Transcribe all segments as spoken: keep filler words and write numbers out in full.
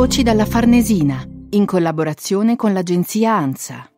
Voci dalla Farnesina, in collaborazione con l'agenzia ANSA.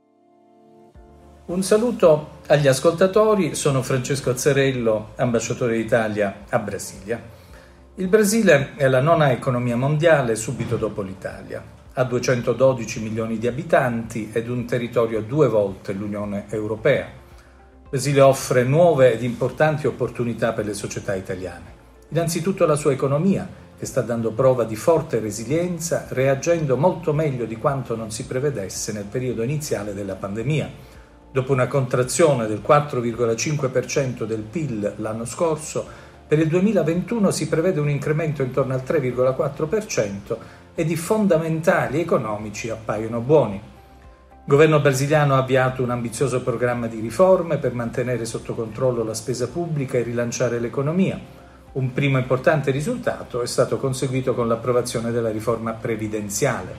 Un saluto agli ascoltatori, sono Francesco Azzarello, ambasciatore d'Italia a Brasilia. Il Brasile è la nona economia mondiale subito dopo l'Italia. Ha duecentododici milioni di abitanti ed un territorio due volte l'Unione Europea. Il Brasile offre nuove ed importanti opportunità per le società italiane. Innanzitutto la sua economia, che sta dando prova di forte resilienza, reagendo molto meglio di quanto non si prevedesse nel periodo iniziale della pandemia. Dopo una contrazione del quattro virgola cinque per cento del P I L l'anno scorso, per il duemilaventuno si prevede un incremento intorno al tre virgola quattro per cento ed i fondamentali economici appaiono buoni. Il governo brasiliano ha avviato un ambizioso programma di riforme per mantenere sotto controllo la spesa pubblica e rilanciare l'economia. Un primo importante risultato è stato conseguito con l'approvazione della riforma previdenziale.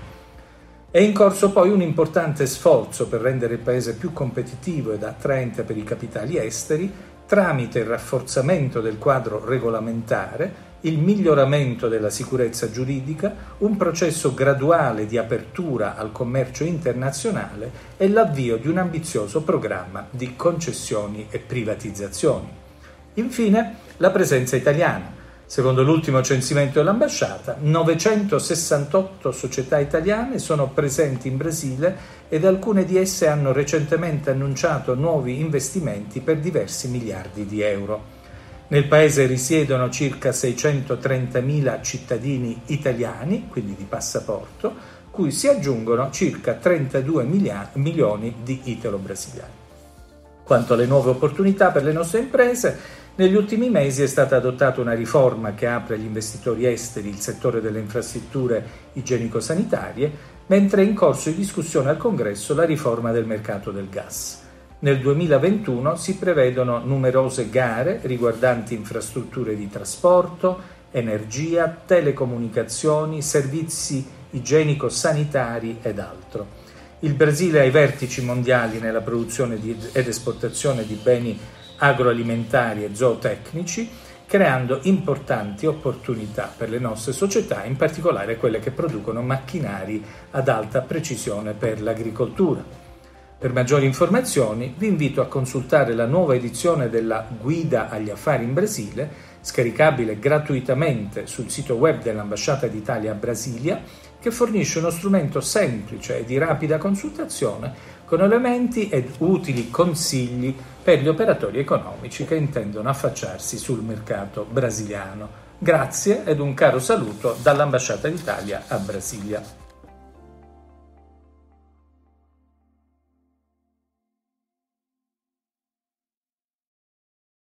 È in corso poi un importante sforzo per rendere il paese più competitivo ed attraente per i capitali esteri tramite il rafforzamento del quadro regolamentare, il miglioramento della sicurezza giuridica, un processo graduale di apertura al commercio internazionale e l'avvio di un ambizioso programma di concessioni e privatizzazioni. Infine, la presenza italiana. Secondo l'ultimo censimento dell'ambasciata, novecentosessantotto società italiane sono presenti in Brasile ed alcune di esse hanno recentemente annunciato nuovi investimenti per diversi miliardi di euro. Nel paese risiedono circa seicentotrentamila cittadini italiani, quindi di passaporto, cui si aggiungono circa trentadue milioni di italo-brasiliani. Quanto alle nuove opportunità per le nostre imprese, negli ultimi mesi è stata adottata una riforma che apre agli investitori esteri il settore delle infrastrutture igienico-sanitarie, mentre è in corso di discussione al Congresso la riforma del mercato del gas. Nel duemilaventuno si prevedono numerose gare riguardanti infrastrutture di trasporto, energia, telecomunicazioni, servizi igienico-sanitari ed altro. Il Brasile ha i vertici mondiali nella produzione di, ed esportazione di beni agroalimentari e zootecnici, creando importanti opportunità per le nostre società, in particolare quelle che producono macchinari ad alta precisione per l'agricoltura. Per maggiori informazioni vi invito a consultare la nuova edizione della Guida agli affari in Brasile, scaricabile gratuitamente sul sito web dell'Ambasciata d'Italia a Brasilia, che fornisce uno strumento semplice e di rapida consultazione con elementi ed utili consigli per gli operatori economici che intendono affacciarsi sul mercato brasiliano. Grazie ed un caro saluto dall'Ambasciata d'Italia a Brasilia.